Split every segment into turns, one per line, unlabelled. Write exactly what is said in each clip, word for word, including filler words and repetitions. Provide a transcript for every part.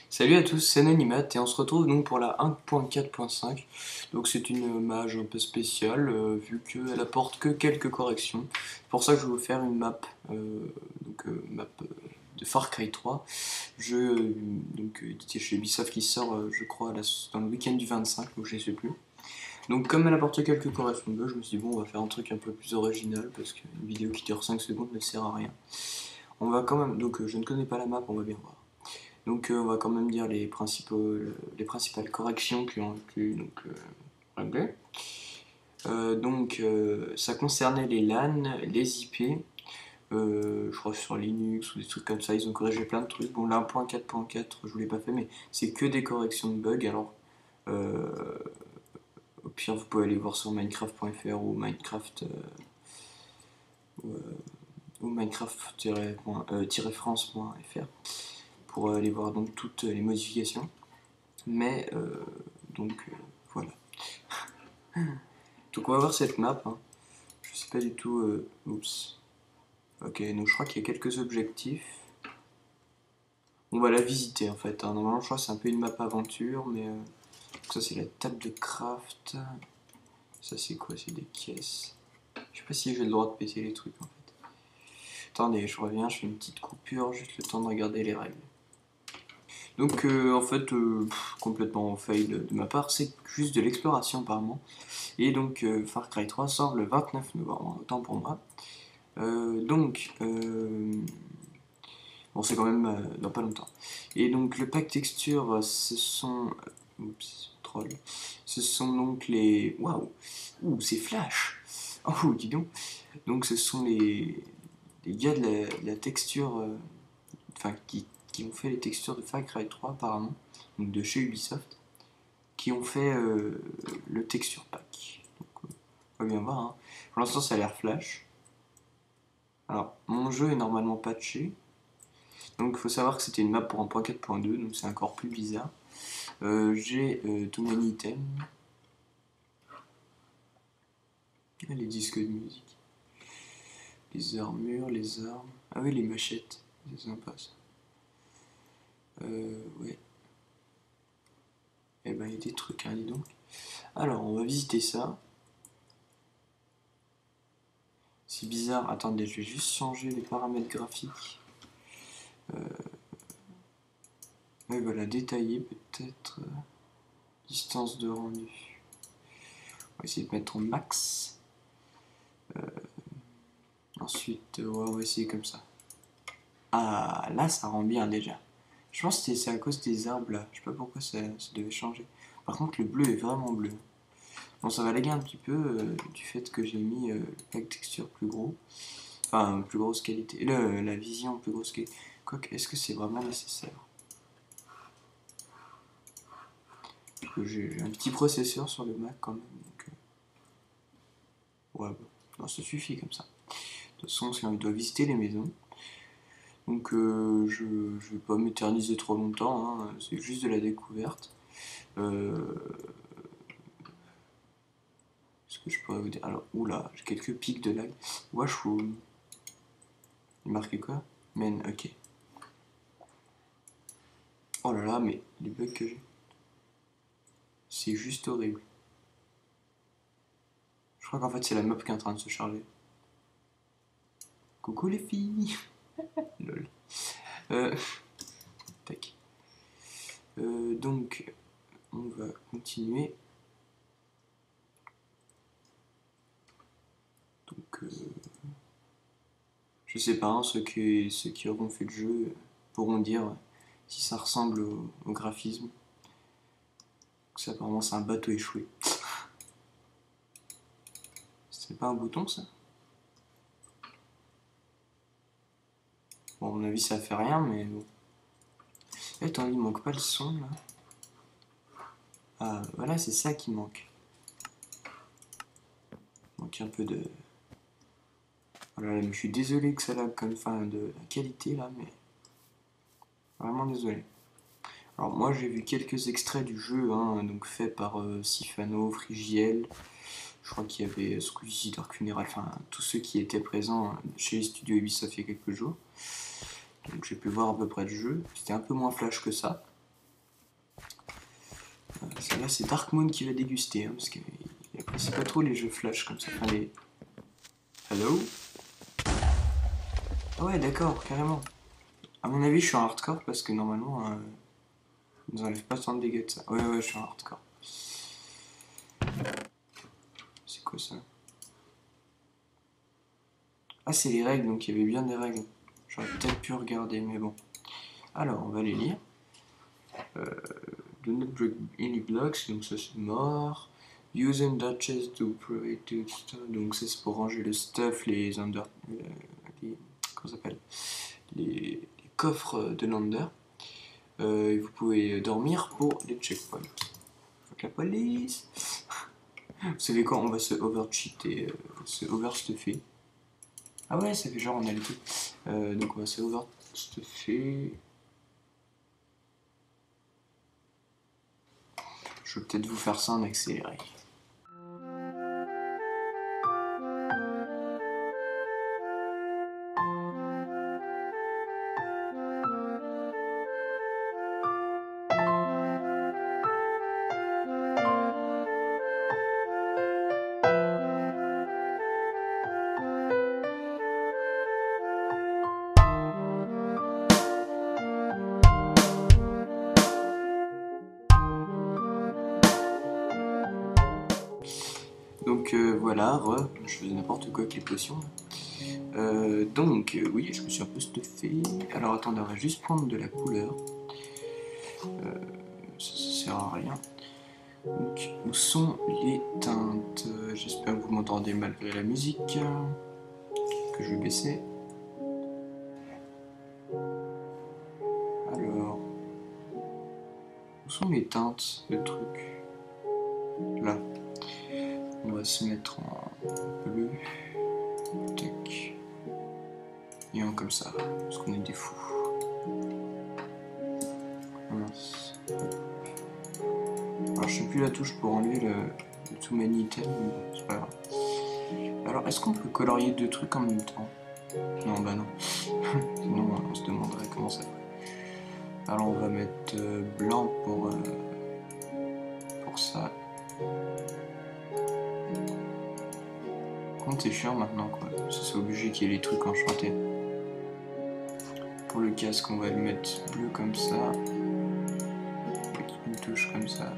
Salut à tous, c'est Nanimat et on se retrouve donc pour la un point quatre point cinq. Donc c'est une mage un peu spéciale euh, vu qu'elle apporte que quelques corrections. C'est pour ça que je vais vous faire une map, euh, donc euh, map euh, de Far Cry trois. Jeu euh, donc euh, édité chez Ubisoft qui sort euh, je crois la- dans le week-end du vingt-cinq, donc je ne sais plus. Donc comme elle apporte quelques corrections de bug, je me suis dit bon on va faire un truc un peu plus original parce qu'une vidéo qui dure cinq secondes ne sert à rien. On va quand même, donc euh, je ne connais pas la map, on va bien voir. Donc euh, on va quand même dire les, principaux, les principales corrections qui ont inclus donc, euh, anglais. Euh, donc euh, ça concernait les LAN, les I P, euh, je crois sur Linux ou des trucs comme ça, ils ont corrigé plein de trucs. Bon là un point quatre point quatre je vous l'ai pas fait mais c'est que des corrections de bugs alors euh, au pire vous pouvez aller voir sur minecraft point f r ou minecraft euh, ou, euh, ou minecraft-france point f r pour aller voir donc toutes les modifications. Mais euh, donc euh, voilà. Donc on va voir cette map. Hein. Je sais pas du tout. Euh, oups. Ok, donc je crois qu'il y a quelques objectifs. On va la visiter en fait. Hein. Normalement, je crois que c'est un peu une map aventure, mais euh, ça c'est la table de craft. Ça c'est quoi? C'est des caisses. Je sais pas si j'ai le droit de péter les trucs en fait. Attendez, je reviens, je fais une petite coupure, juste le temps de regarder les règles. Donc euh, en fait, euh, pff, complètement fail de ma part, c'est juste de l'exploration apparemment. Et donc euh, Far Cry trois sort le vingt-neuf novembre, autant pour moi. Euh, donc, euh, bon c'est quand même euh, dans pas longtemps. Et donc le pack texture, ce sont... Oups, troll. Ce sont donc les... Waouh. Ouh, c'est Flash. Oh, dis donc. Donc ce sont les, les gars de la, de la texture... euh, Enfin, qui, qui ont fait les textures de Far Cry trois apparemment. Donc de chez Ubisoft. Qui ont fait euh, le texture pack. Donc, euh, on va bien voir. Hein. Pour l'instant, ça a l'air flash. Alors, mon jeu est normalement patché. Donc, il faut savoir que c'était une map pour un point quatre point deux, donc c'est encore plus bizarre. Euh, J'ai euh, tout mon item. Les disques de musique. Les armures, les armes. Ah oui, les machettes. C'est sympa ça. Euh, ouais. Eh ben, il y a des trucs, hein, dis donc. Alors, on va visiter ça. C'est bizarre. Attendez, je vais juste changer les paramètres graphiques. Euh, ouais, voilà, détailler peut-être. Euh, distance de rendu. On va essayer de mettre en max. Euh, ensuite, ouais, on va essayer comme ça. Ah, là, ça rend bien déjà. Je pense que c'est à cause des arbres là. Je sais pas pourquoi ça, ça devait changer. Par contre, le bleu est vraiment bleu. Bon, ça va laguer un petit peu euh, du fait que j'ai mis euh, le pack texture plus gros. Enfin, plus grosse qualité. Le, la vision plus grosse qualité. Quoique, est-ce que c'est vraiment nécessaire? J'ai un petit processeur sur le Mac quand même. Donc, euh, ouais, bah, non, ça suffit comme ça. De toute façon, si on doit visiter les maisons. Donc, euh, je ne vais pas m'éterniser trop longtemps. Hein, c'est juste de la découverte. Euh, ce que je pourrais vous dire. Alors, oula, j'ai quelques pics de lag. Washroom. Il marquait quoi? Men, ok. Oh là là, mais les bugs que j'ai. C'est juste horrible. Je crois qu'en fait, c'est la map qui est en train de se charger. Coucou les filles. Lol. Euh, tac. Euh, donc, on va continuer. Donc, euh, je sais pas, hein, ceux, qui, ceux qui auront fait le jeu pourront dire si ça ressemble au, au graphisme. Ça, apparemment, c'est un bateau échoué. C'est pas un bouton, ça? Bon, à mon avis, ça fait rien, mais bon. Attends, il manque pas le son, là. Ah, voilà, c'est ça qui manque. Il manque un peu de... Voilà, je suis désolé que ça lag comme fin de la qualité, là, mais... Vraiment désolé. Alors moi j'ai vu quelques extraits du jeu, hein, donc fait par euh, Sifano, Frigiel, je crois qu'il y avait Squeezie, Dark Funeral, enfin tous ceux qui étaient présents chez les studios Ubisoft il y a quelques jours. Donc j'ai pu voir à peu près le jeu, c'était un peu moins flash que ça. Celle-là, c'est Dark Moon qui va déguster, hein, parce qu'il apprécie pas trop les jeux flash comme ça. Enfin, les... Hello? Ah ouais, d'accord, carrément. À mon avis, je suis en hardcore parce que normalement, euh, ils nous enlèvent pas tant de dégâts de ça. Ouais, ouais, je suis en hardcore. C'est quoi ça? Ah, c'est les règles, donc il y avait bien des règles. J'aurais peut-être pu regarder, mais bon. Alors, on va les lire. Euh, do not break any blocks, donc ça c'est mort. Use under chest to prevent to stuff, donc ça c'est pour ranger le stuff, les under. Euh, les, comment ça s'appelle? Les, les coffres de l'under. Euh, et vous pouvez dormir pour les checkpoints. Fuck la police! Vous savez quoi? On va se over-cheater, euh, se over-stuffer. Ah ouais, ça fait genre on a les trucs. Euh, donc on va se over-stuffer. Je vais peut-être vous faire ça en accéléré. Donc euh, voilà, re, je faisais n'importe quoi avec les potions. Euh, donc euh, oui, je me suis un peu stuffé. Alors attendez, on va juste prendre de la couleur. Euh, ça, ça sert à rien. Donc, où sont les teintes? J'espère que vous m'entendez malgré la musique que je vais baisser. Alors, où sont les teintes, le truc? Là. On va se mettre en bleu. Tac. Et en comme ça, parce qu'on est des fous. Mince. Alors, je sais plus la touche pour enlever le, le too many items, mais bon, c'est pas grave. Alors, est-ce qu'on peut colorier deux trucs en même temps? Non, bah non. Sinon, on se demanderait comment ça fait. Alors, on va mettre euh, blanc pour, euh, pour ça. Quand c'est chiant maintenant, quoi. C'est obligé qu'il y ait les trucs enchantés. Pour le casque, on va le mettre bleu comme ça. Avec une touche comme ça.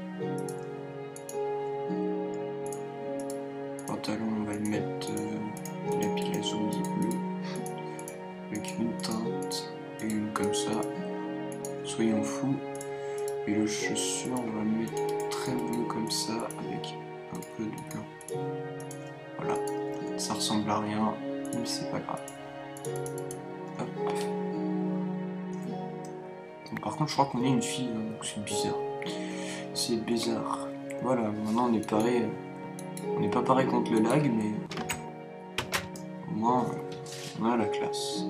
Pantalon, on va le mettre euh, de la pile à zombies bleu. Avec une teinte et une comme ça. Soyons fous. Et le chaussure, on va le mettre très bleu comme ça. Avec un peu de blanc. Voilà. Ça ressemble à rien, mais c'est pas grave. Hop. Donc, par contre, je crois qu'on est une fille, hein, donc c'est bizarre. C'est bizarre. Voilà, maintenant on est pareil. On n'est pas pareil contre le lag, mais au moins on a la classe.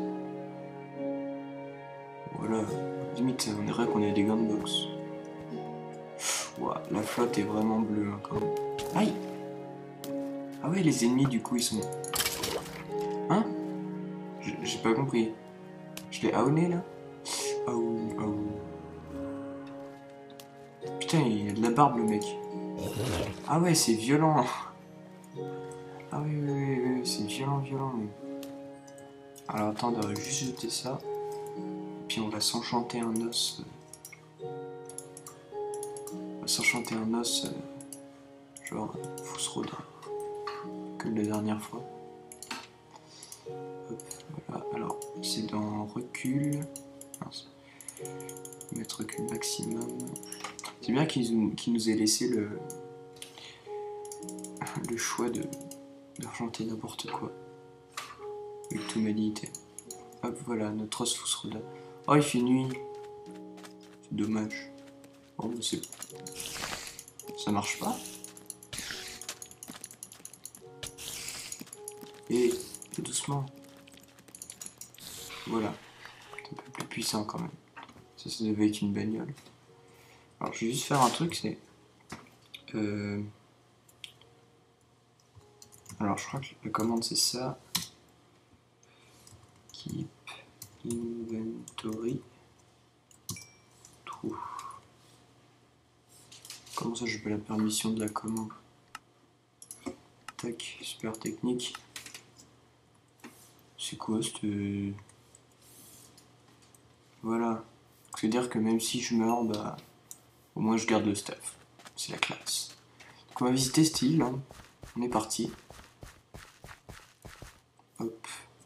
Voilà, limite on dirait qu'on est des gunbox. Ouah, la flotte est vraiment bleue hein, quand même. Aïe! Ah ouais, les ennemis du coup ils sont. Hein? J'ai pas compris. Je l'ai aouné là? Aou, aou. Putain, il y a de la barbe le mec. Ah ouais, c'est violent. Ah oui, oui, oui, oui, c'est violent, violent. Mais... Alors attends, on va juste jeter ça. Puis on va s'enchanter un os. On va s'enchanter un os. Genre, Fousroda. Comme la dernière fois. Hop, voilà. Alors, c'est dans recul. Mince. Mettre recul maximum. C'est bien qu'il qu nous ait laissé le, le choix de d'argenter n'importe quoi. Avec toute humanité. Hop, voilà, notre os Fousroda. Oh, il fait nuit. C'est dommage. Bon, mais c'est... Ça marche pas. Et doucement. Voilà. C'est un peu plus puissant quand même. Ça, ça devait être une bagnole. Alors, je vais juste faire un truc, c'est... Euh... Alors, je crois que la commande, c'est ça. Keep inventory. True. Comment ça, j'ai pas la permission de la commande? Tac, super technique. C'est quoi cette... Voilà. C'est-à-dire que même si je meurs, bah... au moins je garde le stuff. C'est la classe. Donc on va visiter cette île, hein. On est parti. Hop.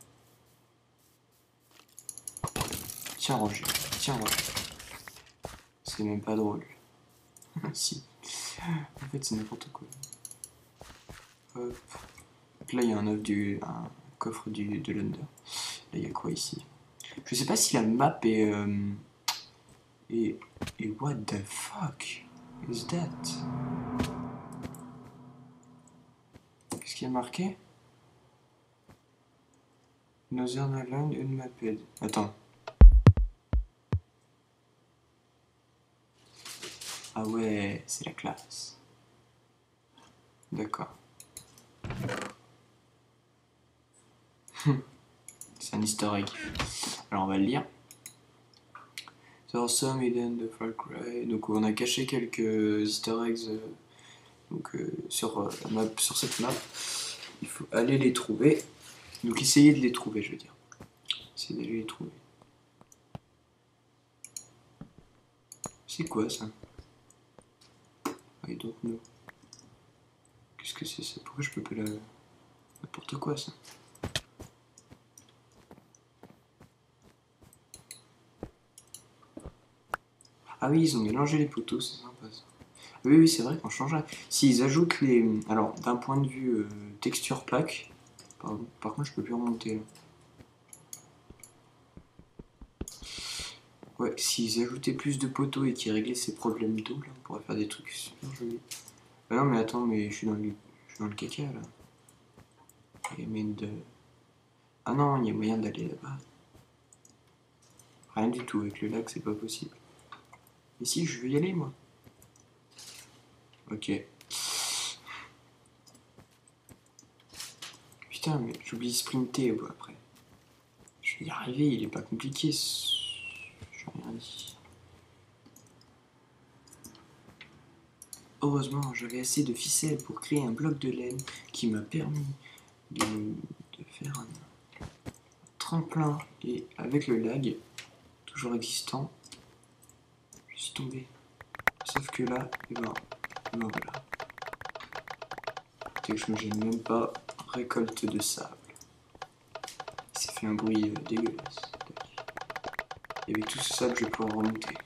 Tiens Roger, tiens Roger. C'est même pas drôle. Si. En fait c'est n'importe quoi. Hop. Donc là il y a un œuf du. un coffre du, de l'Under. Là il y a quoi ici? Je sais pas si la map est. Euh, et. Et what the fuck is that? Qu'est-ce qu'il y a marqué? Northern Island unmapped. Attends. Ah ouais, c'est la classe. D'accord. C'est un easter egg. Alors on va le lire. There are some hidden the Far Cry. Donc on a caché quelques easter eggs euh, donc, euh, sur, euh, la map, sur cette map. Il faut aller les trouver. Donc essayez de les trouver, je veux dire. Essayez d'aller les trouver. C'est quoi ça? I don't know. Qu'est-ce que c'est ça? Pourquoi je peux pas la... N'importe quoi ça. Ah oui, ils ont mélangé les poteaux, c'est sympa ça. Oui, oui, c'est vrai qu'on change. S'ils ajoutent les... Alors, d'un point de vue euh, texture plaque... Pardon, par contre, je peux plus remonter là. Ouais, s'ils ajoutaient plus de poteaux et qu'ils réglaient ces problèmes d'eau, là, on pourrait faire des trucs super jolis. Ah non, mais attends, mais je suis dans le, je suis dans le caca là. Il y a moyen de... Ah non, il y a moyen d'aller là-bas. Rien du tout, avec le lac, c'est pas possible. Et si, je veux y aller, moi. Ok. Putain, mais j'oublie sprinter ouais, après. Je vais y arriver, il est pas compliqué. J'ai rien dit. Heureusement, j'avais assez de ficelles pour créer un bloc de laine qui m'a permis de, de faire un tremplin. Et avec le lag, toujours existant, je suis tombé. Sauf que là, et ben, et ben voilà. Que je me gêne même pas. Récolte de sable. Ça fait un bruit euh, dégueulasse. Et avec tout ce sable, je vais pouvoir remonter.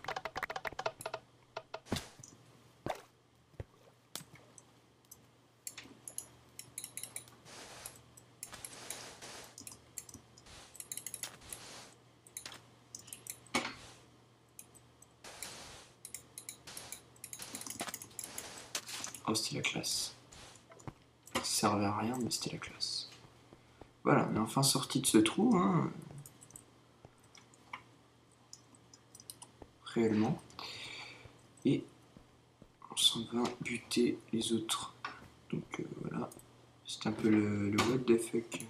Oh, c'était la classe. Ça servait à rien, mais c'était la classe. Voilà, on est enfin sorti de ce trou, hein. Réellement. Et on s'en va buter les autres. Donc euh, voilà. C'est un peu le, le what the fuck.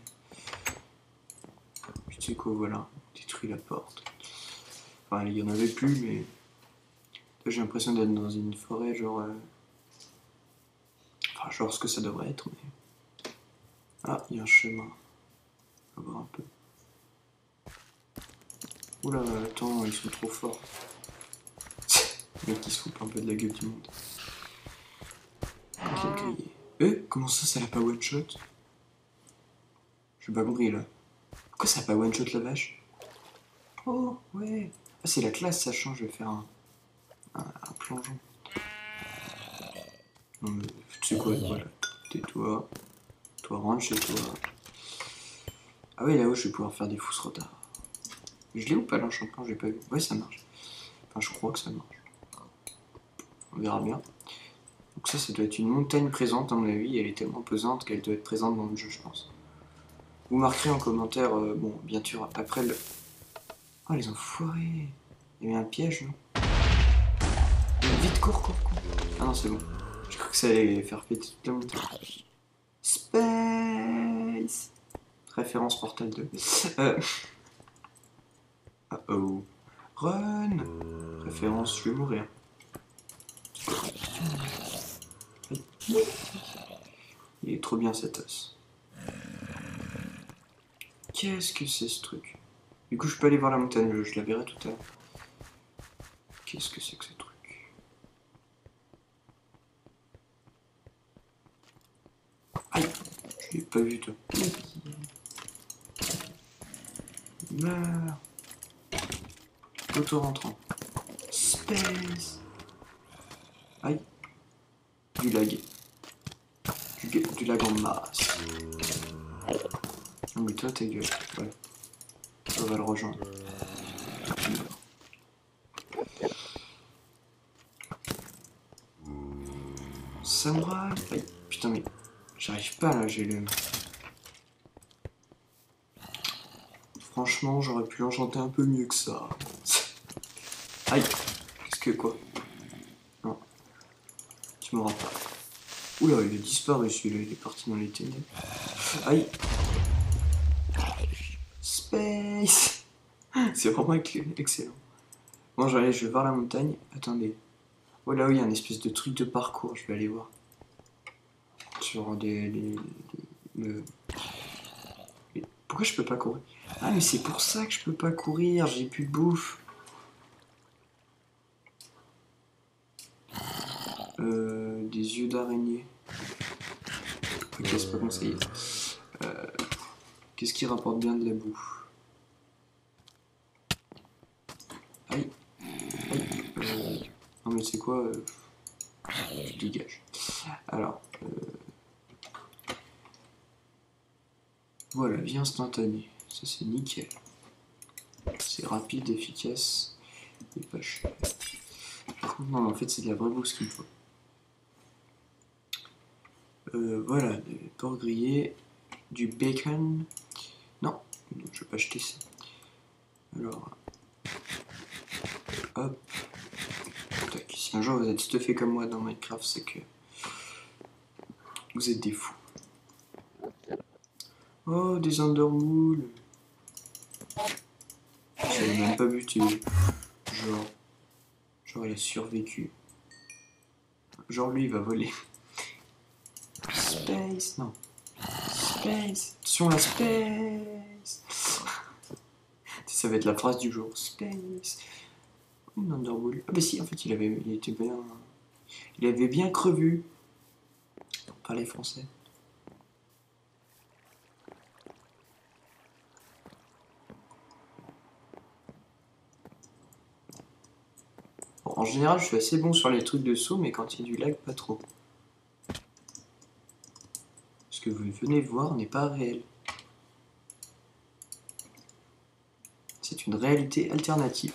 Tu sais quoi, voilà. On détruit la porte. Enfin, il y en avait plus, mais... Là, j'ai l'impression d'être dans une forêt, genre... Euh... Enfin, genre ce que ça devrait être, mais... Ah, il y a un chemin. On va voir un peu. Oula, attends, ils sont trop forts. Le mec qui se fout un peu de la gueule du monde. Ok, grillé. Eh, comment ça, ça l'a pas one shot? J'ai pas compris là. Pourquoi ça a pas one shot la vache? Oh, ouais. Ah, c'est la classe, ça change, je vais faire un, un, un plongeon. Non, mais tu sais quoi, voilà. Tais-toi. Toi, rentre chez toi. Ah, ouais, là-haut, je vais pouvoir faire des fausses retards. Je l'ai ou pas l'enchantement? J'ai pas vu. Ouais, ça marche. Enfin, je crois que ça marche. On verra bien. Donc ça, ça doit être une montagne présente, à mon avis. Elle est tellement pesante qu'elle doit être présente dans le jeu, je pense. Vous marquerez en commentaire, euh, bon, bien sûr, après le... Oh, les enfoirés. Il y avait un piège, non? Vite, cours, cours, cours. Ah non, c'est bon. Je crois que ça allait faire péter toute la montagne. Space. Référence Portal deux. Euh... Uh oh. Run. Référence, je vais mourir. Il est trop bien cet os. Qu'est-ce que c'est ce truc? Du coup, je peux aller voir la montagne, je, je la verrai tout à l'heure. Qu'est-ce que c'est que ce truc? Aïe! Je l'ai pas vu, toi. Meurs! Auto-rentrant. Space! Aïe! Du lag. Du, du lag en masse. Non mais toi, ta gueule. Ouais. On va le rejoindre. Samouraï! Aïe! Putain, mais j'arrive pas là, j'ai le. Franchement, j'aurais pu l'enchanter un peu mieux que ça. Aïe! Qu'est-ce que quoi? Non. Tu m'auras pas. Oula, il a disparu celui-là, il est parti dans les ténèbres. Aïe! Space! C'est vraiment excellent. Bon, j'allais, je vais voir la montagne. Attendez. Oh là, oui, il y a un espèce de truc de parcours, je vais aller voir. Sur des. des, des le... Pourquoi je peux pas courir? Ah, mais c'est pour ça que je peux pas courir, j'ai plus de bouffe. Euh, des yeux d'araignée. Ok, c'est pas conseillé. Euh, Qu'est-ce qui rapporte bien de la bouffe? Aïe. Aïe. Euh, non, mais c'est quoi euh, je dégage. Alors. Euh, voilà, vie instantanée. Ça, c'est nickel. C'est rapide, efficace et pas cher. Non, mais en fait, c'est de la vraie bouffe qu'il faut. Euh, voilà, des porc grillés, du bacon. Non, non, je vais pas acheter ça. Alors, hop. Tac. Si un jour vous êtes stuffé comme moi dans Minecraft, c'est que vous êtes des fous. Oh, des undermoules. Je l'ai même pas buté. Genre, genre il a survécu. Genre lui il va voler. Space, non. Space. Attention la space. Ça va être la phrase du jour. Space. Une underbull. Ah bah si, en fait il avait, il était bien, il avait bien crevu. Pour parler français. Bon, en général, je suis assez bon sur les trucs de saut, mais quand il y a du lag, pas trop. Ce que vous venez voir n'est pas réel. C'est une réalité alternative.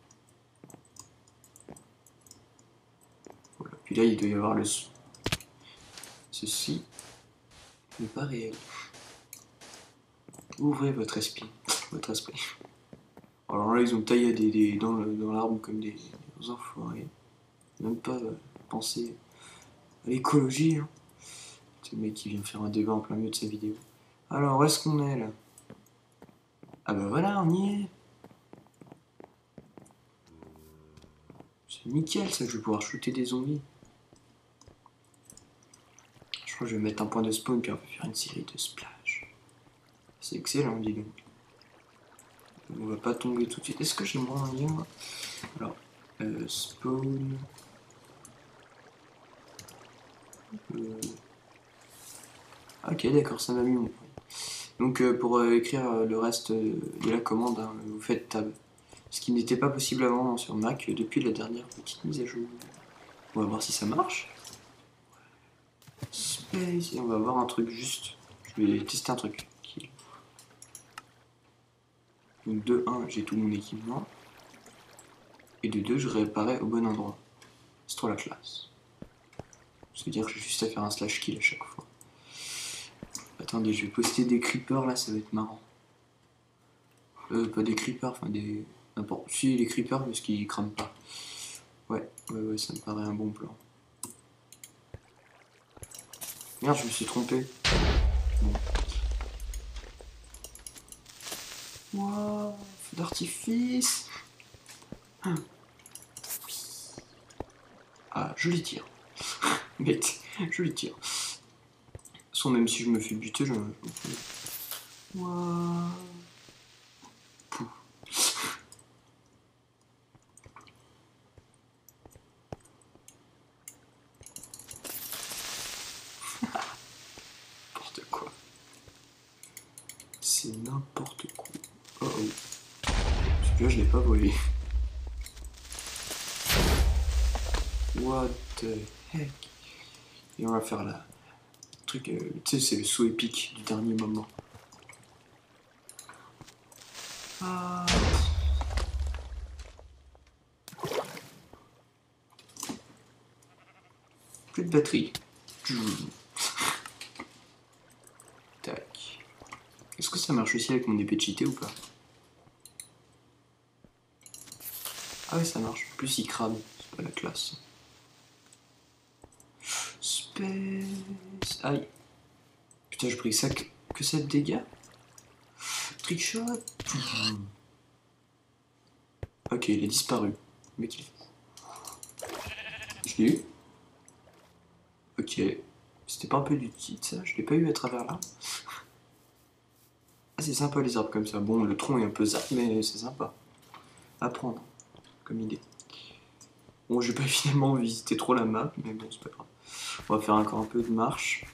Voilà. Puis là, il doit y avoir le son. Ceci n'est pas réel. Ouvrez votre esprit. Votre esprit. Alors là, ils ont taillé des, des, dans, dans l'arbre comme des, des enfoirés. Même pas euh, penser à l'écologie. Hein. C'est le mec qui vient faire un débat en plein milieu de sa vidéo. Alors, où est-ce qu'on est là? Ah bah voilà, on y est. C'est nickel ça, je vais pouvoir shooter des zombies. Je crois que je vais mettre un point de spawn puis on va faire une série de splash. C'est excellent, dis donc. On va pas tomber tout de suite. Est-ce que j'ai moins un lien moi? Alors, euh, spawn. Euh... Ok, d'accord, ça m'a mis mon point. Donc, euh, pour euh, écrire euh, le reste euh, de la commande, hein, vous faites tab. Ce qui n'était pas possible avant sur Mac depuis la dernière petite mise à jour. On va voir si ça marche. Space, et on va voir un truc juste. Je vais tester un truc. Donc de un, j'ai tout mon équipement. Et de deux, je réapparais au bon endroit. C'est trop la classe. C'est-à-dire que j'ai juste à faire un slash kill à chaque fois. Attendez, je vais poster des creepers là, ça va être marrant. Euh, pas des creepers, enfin des... n'importe. Si, les creepers, parce qu'ils crament pas. Ouais, ouais, ouais, ça me paraît un bon plan. Merde, je me suis trompé. Bon. Wow, feu d'artifice. Ah, joli tir. Mais je les tire. De toute façon, même si je me fais buter, je me fais. Waouh. Pouh. N'importe quoi. C'est n'importe quoi. Oh oh. Celui-là, je l'ai pas volé. What the heck? Et on va faire la truc, euh, tu sais, c'est le saut épique du dernier moment. Ah. Plus de batterie. Tac. Est-ce que ça marche aussi avec mon épée cheatée ou pas? Ah ouais, ça marche. En plus, il crame. C'est pas la classe. Space. Aïe. Putain, j'ai pris ça que, que ça de dégâts. Trickshot. Ok, il a disparu. Mais qu'il. Je l'ai eu. Ok. C'était pas un peu du kit ça? Je l'ai pas eu à travers là. Ah, c'est sympa les arbres comme ça. Bon, le tronc est un peu zap, mais c'est sympa. À prendre comme idée. Bon, j'ai pas finalement visité trop la map, mais bon, c'est pas grave. On va faire encore un peu de marche.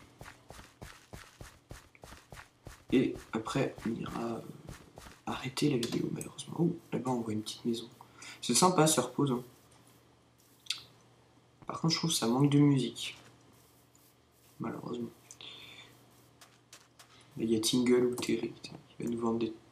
Et après, on ira euh, arrêter la vidéo, malheureusement. Oh, là-bas, on voit une petite maison. C'est sympa, ça repose. Hein. Par contre, je trouve que ça manque de musique. Malheureusement. Là, il y a Tingle ou Terry qui va nous vendre des.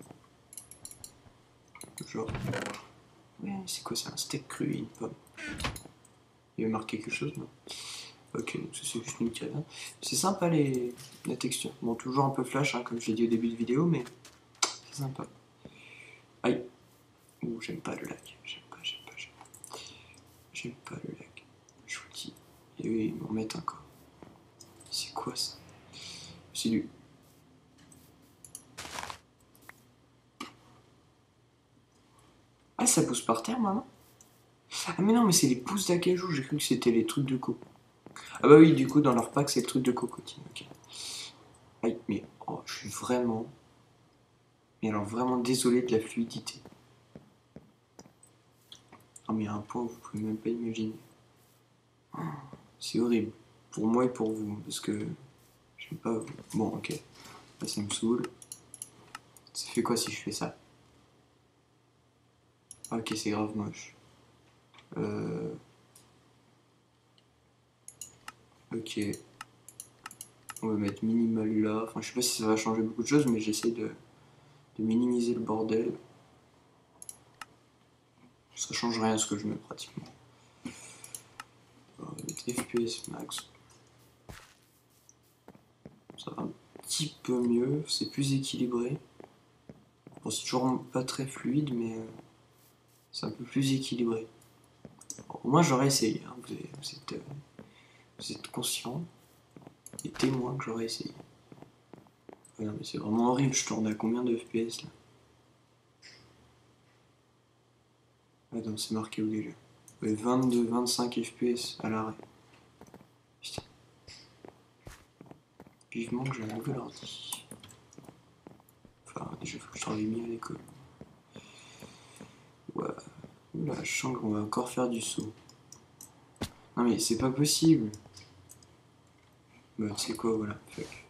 Genre. Ouais, c'est quoi ça? Un steak cru et une pomme. Il va marquer quelque chose, non? Ok, donc ça c'est juste une caverne. C'est sympa les... la texture. Bon, toujours un peu flash, hein, comme j'ai dit au début de vidéo, mais c'est sympa. Aïe. Ouh, j'aime pas le lac. J'aime pas, j'aime pas, j'aime pas. J'aime pas le lac. Je vous le dis. Et oui, ils m'en mettent encore. C'est quoi ça? C'est du... Ah, ça pousse par terre maintenant? Ah mais non, mais c'est les pousses d'acajou, j'ai cru que c'était les trucs de coco. Ah bah oui, du coup, dans leur pack, c'est le truc de cocotine, ok. Aïe, mais oh, je suis vraiment... Mais alors vraiment désolé de la fluidité. Non mais à un point, vous pouvez même pas imaginer. Oh, c'est horrible. Pour moi et pour vous, parce que... J'aime pas... Bon, ok. Là, ça me saoule. Ça fait quoi si je fais ça? Ah, ok, c'est grave moche. Euh... Ok. On va mettre minimal là. Enfin, je sais pas si ça va changer beaucoup de choses, mais j'essaie de, de minimiser le bordel. Ça change rien ce que je mets pratiquement. On va mettre F P S max. Ça va un petit peu mieux. C'est plus équilibré. Bon, c'est toujours pas très fluide, mais euh, c'est un peu plus équilibré. Bon, au moins, j'aurais essayé. Hein. Vous, avez, vous, êtes, euh, vous êtes conscient et témoin que j'aurais essayé. Ouais, non, mais c'est vraiment horrible. Je tourne à combien de F P S là? Attends, c'est marqué où déjà? Ouais, vingt-deux vingt-cinq F P S à l'arrêt. Putain. Vivement que j'ai un nouvel ordi. Enfin, déjà, faut que je travaille mieux à l'école. Ouais. Oula, je sens qu'on va encore faire du saut. Non mais c'est pas possible. Bah, tu sais quoi, voilà. Fuck.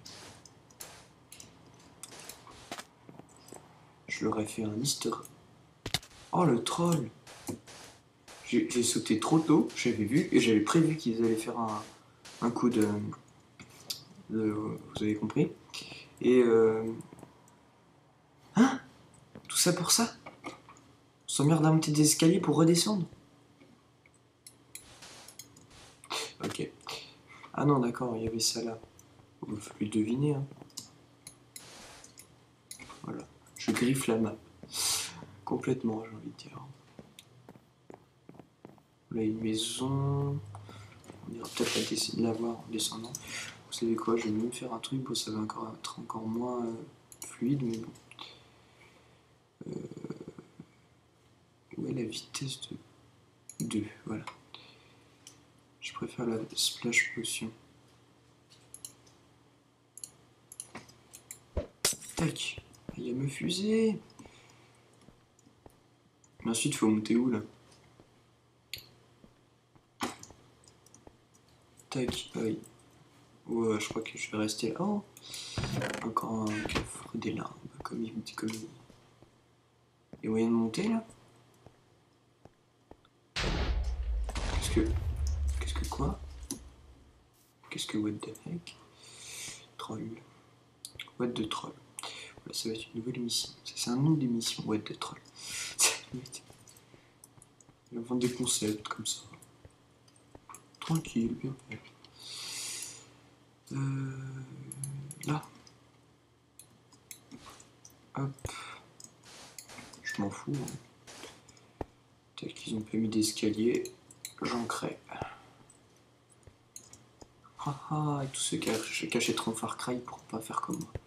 Je leur ai fait un easter. Oh, le troll! J'ai sauté trop tôt, j'avais vu, et j'avais prévu qu'ils allaient faire un, un coup de, de... Vous avez compris? Et euh... Hein? Tout ça pour ça? On s'emmerde à monter des escaliers pour redescendre? Ok. Ah non, d'accord, il y avait ça là. Il va falloir deviner, hein. Voilà. Je griffe la map. Complètement, j'ai envie de dire. Là, une maison. On ira peut-être la essayer de la voir en descendant. Vous savez quoi, je vais même faire un truc, bon, ça va encore être encore moins euh, fluide, mais bon. Euh, où est la vitesse de deux? Voilà. Je préfère la splash potion. Tac. Il y a me fusée. Mais ensuite, faut monter où là? Tac. Aïe. Ouais, je crois que je vais rester là. Oh, encore un coffre des larmes, comme il me dit, comme il... Il y a moyen de monter là? Qu'est-ce que... Qu'est-ce que quoi? Qu'est-ce que what the heck? Troll. What the troll. Voilà, ça va être une nouvelle mission. C'est un nom d'émission, what the troll. Il invente des concepts comme ça. Tranquille, bien fait. Euh... Là. Hop. Je m'en fous. Hein. Tel qu'ils ont pas mis d'escalier, j'en crée. Ah ah, et tous ceux qui achèteront Far Cry pourront pas faire comme moi.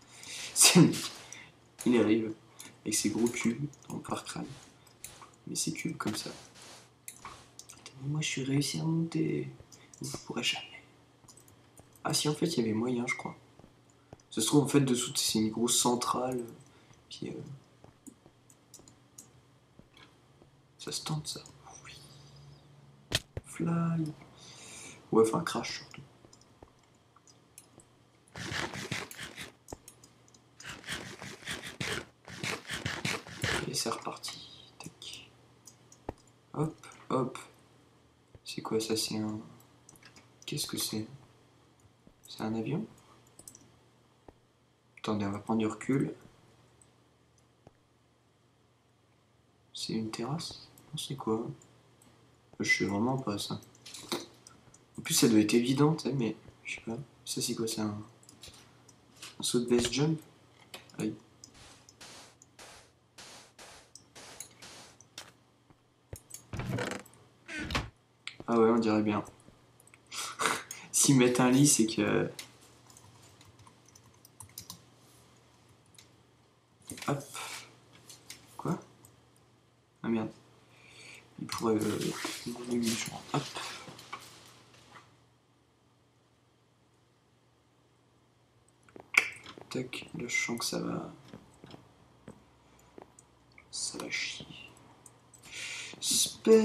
Il arrive avec ses gros cubes dans Far Cry. Mais ces cubes comme ça. Moi je suis réussi à monter. Vous pourrez jamais. Ah si, en fait il y avait moyen, je crois. Ça se trouve en fait dessous c'est une grosse centrale. Puis euh... ça se tente ça. Oui. Fly. Ouais, enfin crash surtout. Et c'est reparti. Tac. Hop, hop. C'est quoi ça? C'est un... Qu'est-ce que c'est? C'est un avion? Attendez, on va prendre du recul. C'est une terrasse? Non, c'est quoi? Je sais vraiment pas ça. En plus ça doit être évident, mais je sais pas. Ça c'est quoi? C'est un... un saut de base jump? Aïe. Ah ouais, on dirait bien. S'ils mettent un lit, c'est que... Hop. Quoi? Ah merde. Il pourrait... Euh... Hop. Tac, là je sens que ça va... Ça va chier. Space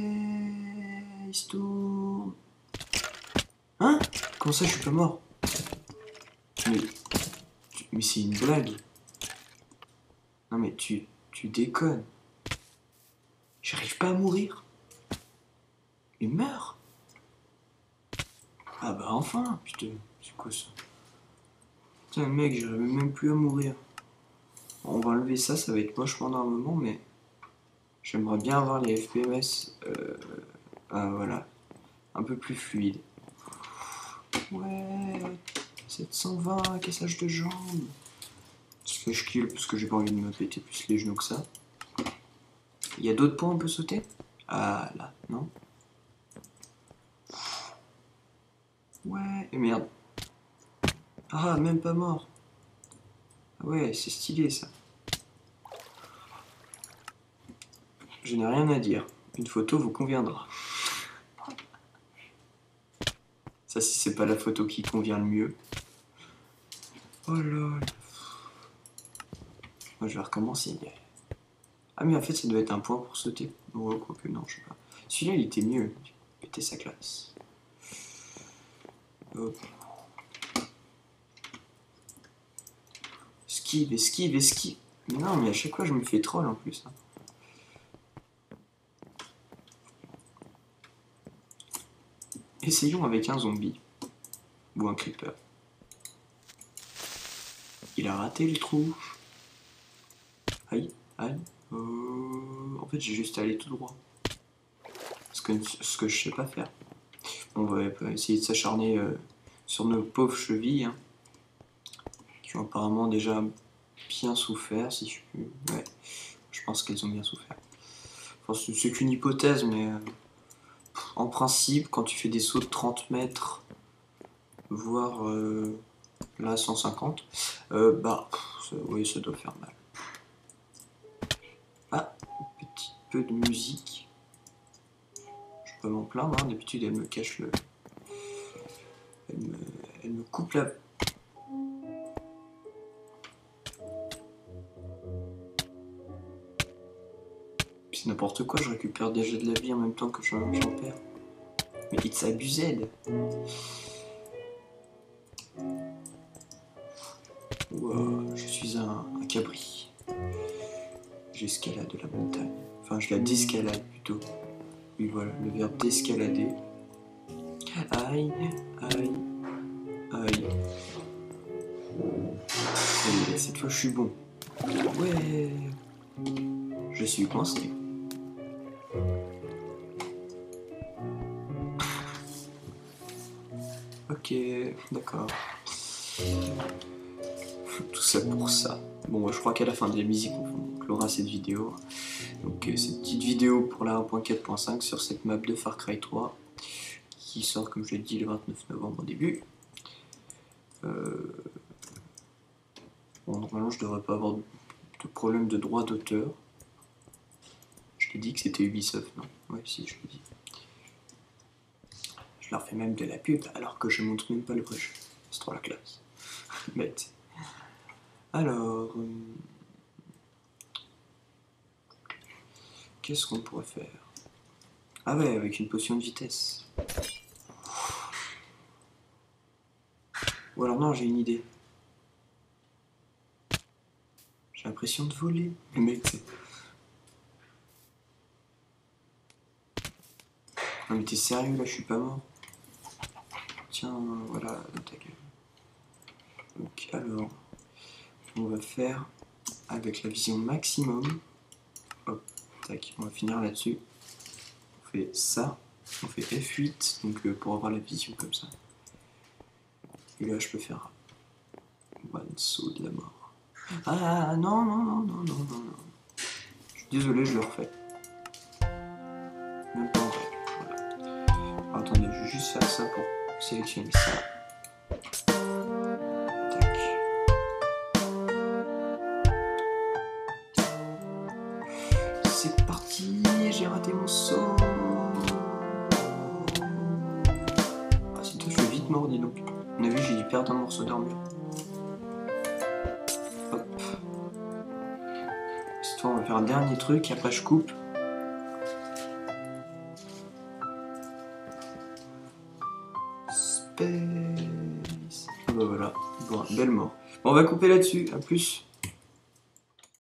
Tour. Hein? Comment ça je suis pas mort? Mais... Mais c'est une blague. Non mais tu... Tu déconnes. J'arrive pas à mourir. Il meurt. Ah bah enfin, putain, c'est quoi ça? Putain mec, j'arrive même plus à mourir. Bon, on va enlever ça, ça va être moche pendant un moment, mais... J'aimerais bien avoir les F P S, euh... ah, voilà, un peu plus fluide. Ouais, sept cent vingt, cassage de jambes. Slash kill, parce que j'ai pas envie de me péter plus les genoux que ça. Il y a d'autres points où on peut sauter? Ah là, non? Ouais, et merde. Ah, même pas mort. Ah ouais, c'est stylé ça. Je n'ai rien à dire. Une photo vous conviendra. Ça, si c'est pas la photo qui convient le mieux. Oh là. Moi, je vais recommencer. Ah, mais en fait, ça doit être un point pour sauter. Oh, quoique, non, je sais pas. Celui-là, il était mieux. Il était sa classe. Hop. Esquive, esquive, esquive. Mais non, mais à chaque fois, je me fais troll en plus. Hein. Essayons avec un zombie. Ou un creeper. Il a raté le trou. Aïe, aïe. Euh... En fait, j'ai juste à aller tout droit. Ce que, ce que je sais pas faire. On va essayer de s'acharner euh, sur nos pauvres chevilles. Hein, qui ont apparemment déjà bien souffert. Si je puis... Ouais, je pense qu'elles ont bien souffert. Enfin, c'est qu'une hypothèse, mais... Euh, en principe, quand tu fais des sauts de trente mètres, voire euh, là cent cinquante, euh, bah, ça, oui, ça doit faire mal. Ah, un petit peu de musique. Je peux m'en plaindre, hein, d'habitude elle me cache le, Elle me coupe la... C'est n'importe quoi, je récupère déjà de la vie en même temps que j'en perds. Mais it's abused. Wow, je suis un, un cabri. J'escalade la montagne. Enfin, je la déscalade plutôt. Oui, voilà, le verbe d'escalader. Aïe, aïe, aïe. Et cette fois, je suis bon. Ouais. Je suis coincé. Ok, d'accord. Tout ça pour ça. Bon, je crois qu'à la fin de la musique, on clora cette vidéo. Donc, euh, cette petite vidéo pour la un point quatre point cinq sur cette map de Far Cry trois qui sort, comme je l'ai dit, le vingt-neuf novembre au début. Euh... Bon, normalement, je devrais pas avoir de problème de droit d'auteur. Je t'ai dit que c'était Ubisoft, non? Ouais, si, je l'ai dit. Je leur fais même de la pub alors que je montre même pas le vrai jeu. C'est trop la classe. Bête. Alors... Euh... Qu'est-ce qu'on pourrait faire? Ah ouais, avec une potion de vitesse. Ou alors non, j'ai une idée. J'ai l'impression de voler. Le mec, c'est... Non mais t'es sérieux là, je suis pas mort. Tiens, voilà, ta gueule. Donc alors, on va faire avec la vision maximum. Hop, tac, on va finir là-dessus. On fait ça, on fait F huit, donc euh, pour avoir la vision comme ça. Et là, je peux faire one saut de la mort. Ah non, non, non, non, non, non, non. Je suis désolé, je le refais. Même pas en vrai. Voilà. Alors, attendez, je vais juste faire ça pour sélectionner ça. Tac. C'est parti, j'ai raté mon saut. Ah, c'est tout, je suis vite mort, dis donc. On a vu, j'ai dû perdre un morceau d'armure. Hop. Cette fois, on va faire un dernier truc, après je coupe. Space. Ah bah voilà, bon, belle mort. Bon, on va couper là-dessus, à plus.